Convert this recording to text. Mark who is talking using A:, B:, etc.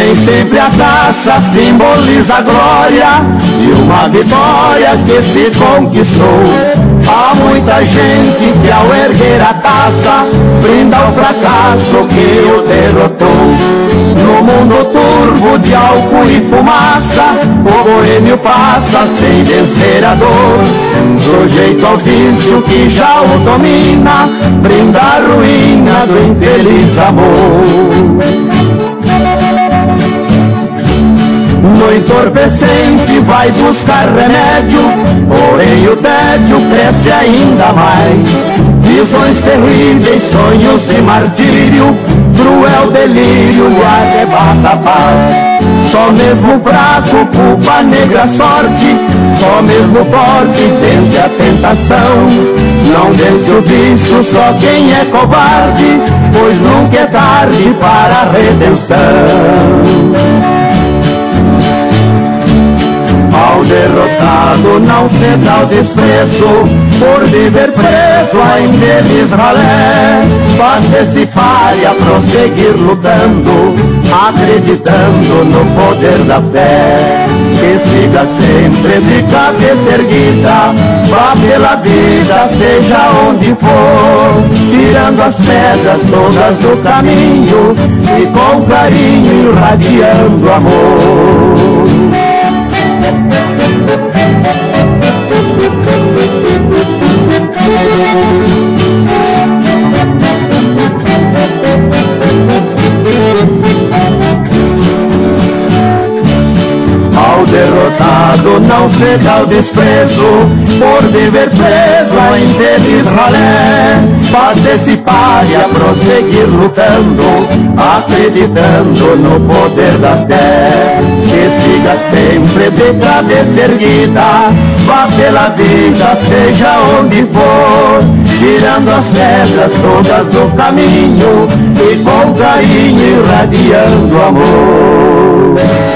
A: Nem sempre a taça simboliza a glória de uma vitória que se conquistou. Há muita gente que ao erguer a taça brinda ao fracasso que o derrotou. No mundo turvo de álcool e fumaça, o boêmio passa sem vencer a dor. Sujeito ao vício que já o domina, brinda a ruína do infeliz amor. No entorpecente vai buscar remédio, porém o tédio cresce ainda mais. Visões terríveis, sonhos de martírio, cruel delírio lhe arrebata a paz. Só mesmo fraco culpa a negra sorte, só mesmo forte vence a tentação. Não vence o vício só quem é covarde, pois nunca é tarde para a redenção. Ao derrotado não ceda ao desprezo, por viver preso a infeliz ralé. Faça esse páreo a prosseguir lutando, acreditando no poder da fé. Que siga sempre de cabeça erguida, vá pela vida, seja onde for, tirando as pedras todas do caminho e com carinho irradiando amor. Ao derrotado não ceda ao desprezo, por viver preso a infeliz ralé. Faça esse páreo a prosseguir lutando, acreditando no poder da fé. Que siga sempre de cabeça erguida, vá pela vida, seja onde for, tirando as pedras todas do caminho e com carinho irradiando amor.